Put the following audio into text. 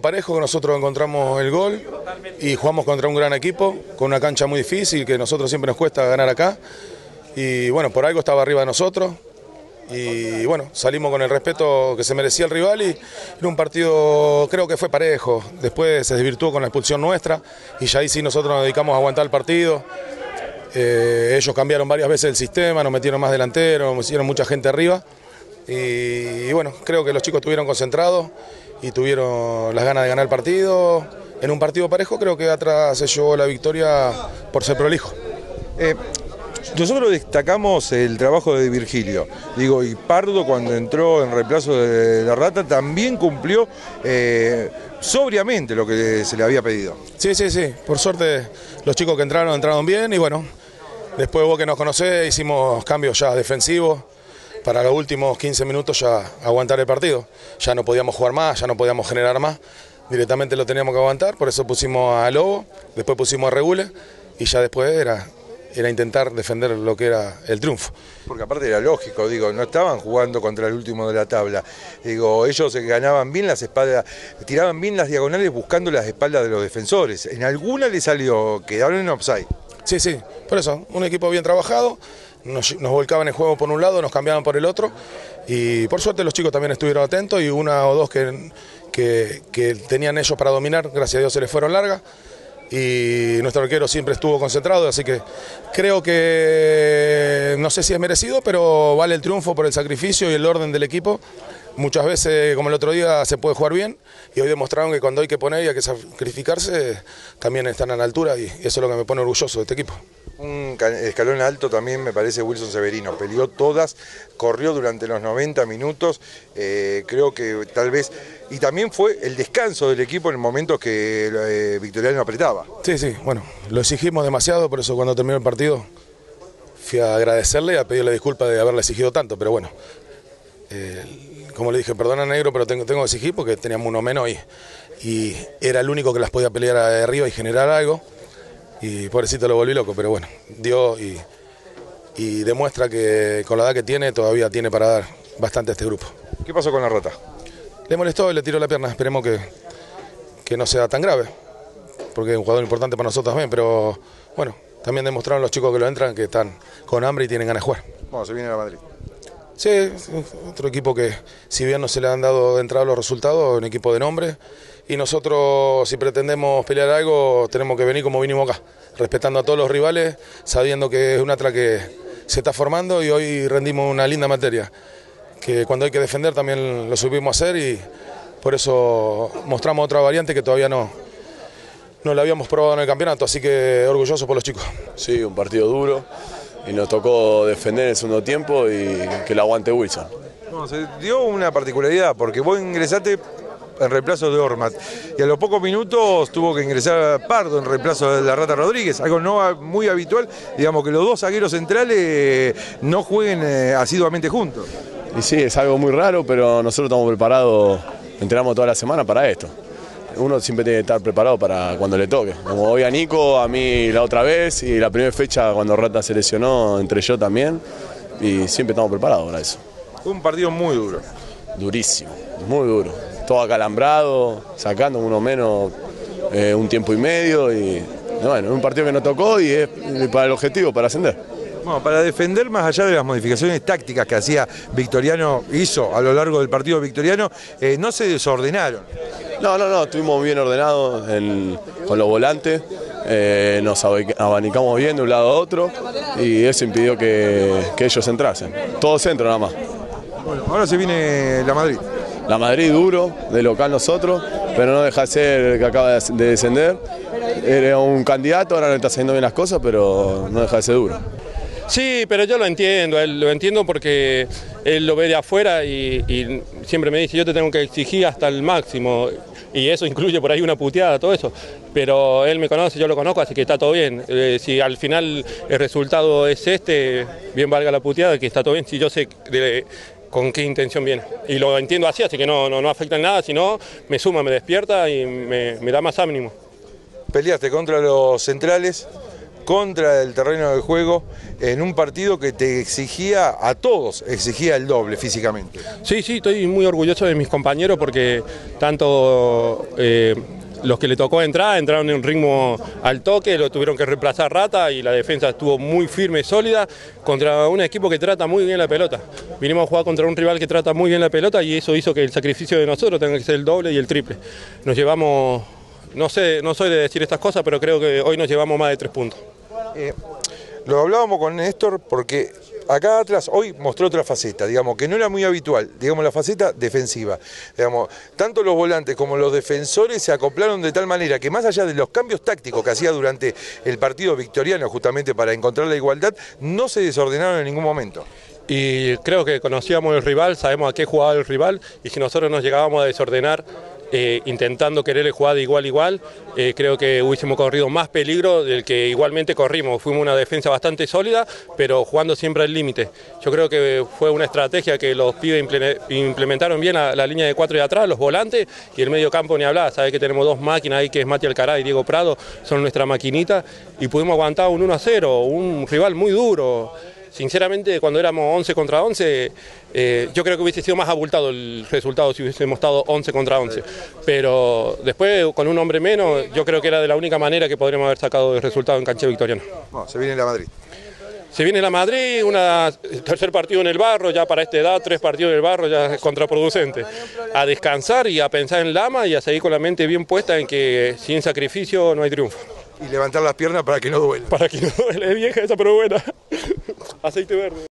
parejo, que nosotros encontramos el gol y jugamos contra un gran equipo, con una cancha muy difícil, que a nosotros siempre nos cuesta ganar acá. Y bueno, por algo estaba arriba de nosotros. Y bueno, salimos con el respeto que se merecía el rival y en un partido creo que fue parejo. Después se desvirtuó con la expulsión nuestra y ya ahí sí nosotros nos dedicamos a aguantar el partido. Ellos cambiaron varias veces el sistema, nos metieron más delanteros, nos hicieron mucha gente arriba. Y bueno, creo que los chicos estuvieron concentrados y tuvieron las ganas de ganar el partido. En un partido parejo creo que atrás se llevó la victoria por ser prolijo. Nosotros destacamos el trabajo de Virgilio, y Pardo cuando entró en reemplazo de la Rata también cumplió sobriamente lo que se le había pedido. Sí, por suerte los chicos que entraron bien y bueno, después vos que nos conocés hicimos cambios ya defensivos para los últimos 15 minutos ya aguantar el partido. Ya no podíamos jugar más, ya no podíamos generar más, directamente lo teníamos que aguantar, por eso pusimos a Lobo, después pusimos a Regule y ya después era intentar defender lo que era el triunfo. Porque aparte era lógico, no estaban jugando contra el último de la tabla. Ellos ganaban bien las espaldas, tiraban bien las diagonales buscando las espaldas de los defensores. En alguna le salió, quedaron en offside. Sí, por eso, un equipo bien trabajado, nos volcaban el juego por un lado, nos cambiaban por el otro y por suerte los chicos también estuvieron atentos y una o dos que tenían ellos para dominar, gracias a Dios se les fueron largas. Y nuestro arquero siempre estuvo concentrado, así que creo que no sé si es merecido, pero vale el triunfo por el sacrificio y el orden del equipo. Muchas veces, como el otro día, se puede jugar bien y hoy demostraron que cuando hay que poner y hay que sacrificarse, también están a la altura y eso es lo que me pone orgulloso de este equipo. Un escalón alto también me parece Wilson Severino, peleó todas, corrió durante los 90 minutos, creo que tal vez, y también fue el descanso del equipo en el momento que Victoriano apretaba. Sí, bueno, lo exigimos demasiado, por eso cuando terminó el partido fui a agradecerle y a pedirle disculpas de haberle exigido tanto, pero bueno, como le dije, perdona negro, pero tengo que exigir porque teníamos uno menos y era el único que las podía pelear arriba y generar algo. Y pobrecito lo volví loco, pero bueno, dio y demuestra que con la edad que tiene todavía tiene para dar bastante a este grupo. ¿Qué pasó con la Rata? Le molestó y le tiró la pierna, esperemos que no sea tan grave, porque es un jugador importante para nosotros también, pero bueno, también demostraron los chicos que lo entran que están con hambre y tienen ganas de jugar. Bueno, se viene la Madrid. Sí, otro equipo que si bien no se le han dado de entrada los resultados, un equipo de nombre. Y nosotros si pretendemos pelear algo tenemos que venir como vinimos acá, respetando a todos los rivales, sabiendo que es un Atlas que se está formando y hoy rendimos una linda materia, que cuando hay que defender también lo supimos hacer y por eso mostramos otra variante que todavía no la habíamos probado en el campeonato, así que orgulloso por los chicos. Sí, un partido duro y nos tocó defender el segundo tiempo y que lo aguante Wilson. No, se dio una particularidad porque vos ingresaste en reemplazo de Ormat y a los pocos minutos tuvo que ingresar Pardo en reemplazo de la Rata Rodríguez, algo no muy habitual, que los dos zagueros centrales no jueguen asiduamente juntos. Y sí, es algo muy raro, pero nosotros estamos preparados, entrenamos toda la semana para esto. Uno siempre tiene que estar preparado para cuando le toque, como hoy a Nico, a mí la otra vez y la primera fecha cuando Rata se lesionó, entré yo también y siempre estamos preparados para eso. Fue un partido muy duro. Durísimo, muy duro. Todo acalambrado, sacando uno menos un tiempo y medio y bueno, un partido que nos tocó y es para el objetivo, para ascender. Bueno, para defender más allá de las modificaciones tácticas que hacía Victoriano, hizo a lo largo del partido Victoriano, no se desordenaron. No, estuvimos bien ordenados con los volantes, nos abanicamos bien de un lado a otro y eso impidió que ellos entrasen. Todo centro nada más. Bueno, ahora se viene la Madrid. La Madrid duro, de local nosotros, pero no deja de ser que acaba de descender. Era un candidato, ahora no está haciendo bien las cosas, pero no deja de ser duro. Sí, pero yo lo entiendo porque él lo ve de afuera y siempre me dice, yo te tengo que exigir hasta el máximo, y eso incluye por ahí una puteada, todo eso, pero él me conoce, yo lo conozco, así que está todo bien. Si al final el resultado es bien valga la puteada, que está todo bien, si yo sé con qué intención viene. Y lo entiendo así que no afecta en nada, sino me suma, me despierta y me da más ánimo. Peleaste contra los centrales, contra el terreno de juego en un partido que te exigía a todos, exigía el doble físicamente. Sí, estoy muy orgulloso de mis compañeros porque tanto los que le tocó entrar, entraron en un ritmo al toque, lo tuvieron que reemplazar Rata y la defensa estuvo muy firme, sólida, contra un equipo que trata muy bien la pelota. Vinimos a jugar contra un rival que trata muy bien la pelota y eso hizo que el sacrificio de nosotros tenga que ser el doble y el triple. Nos llevamos, no soy de decir estas cosas, pero creo que hoy nos llevamos más de 3 puntos. Lo hablábamos con Néstor porque acá Atlas hoy mostró otra faceta, digamos, que no era muy habitual, digamos, la faceta defensiva. Digamos, tanto los volantes como los defensores se acoplaron de tal manera que más allá de los cambios tácticos que hacía durante el partido victoriano, justamente para encontrar la igualdad, no se desordenaron en ningún momento. Y creo que conocíamos el rival, sabemos a qué jugaba el rival, y si nosotros nos llegábamos a desordenar intentando quererle jugar de igual a igual, creo que hubiésemos corrido más peligro del que igualmente corrimos. Fuimos una defensa bastante sólida, pero jugando siempre al límite. Yo creo que fue una estrategia que los pibes implementaron bien a la línea de 4 de atrás, los volantes, y el medio campo ni hablar. Sabés que tenemos 2 máquinas ahí, que es Mati Alcaraz y Diego Prado, son nuestra maquinita, y pudimos aguantar un 1-0, un rival muy duro. Sinceramente, cuando éramos 11 contra 11, yo creo que hubiese sido más abultado el resultado si hubiésemos estado 11 contra 11. Pero después, con un hombre menos, yo creo que era de la única manera que podríamos haber sacado el resultado en cancha victoriana. No, se viene la Madrid. Se viene la Madrid, tercer partido en el barro, ya para esta edad, 3 partidos en el barro ya es contraproducente. A descansar y a pensar en Lama y a seguir con la mente bien puesta en que sin sacrificio no hay triunfo. Y levantar las piernas para que no duela. Para que no duele, es vieja esa pero buena. Aceite verde.